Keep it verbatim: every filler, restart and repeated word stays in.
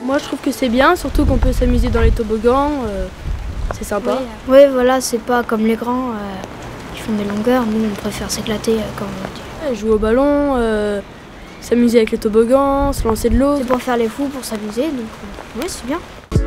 moi je trouve que c'est bien, surtout qu'on peut s'amuser dans les toboggans, euh, c'est sympa. Oui, euh, oui, voilà, c'est pas comme les grands euh, qui font des longueurs, nous on préfère s'éclater euh, comme on dit. Ouais, jouer au ballon, euh, s'amuser avec les toboggans, se lancer de l'eau. C'est pour faire les fous, pour s'amuser, donc euh, oui, c'est bien.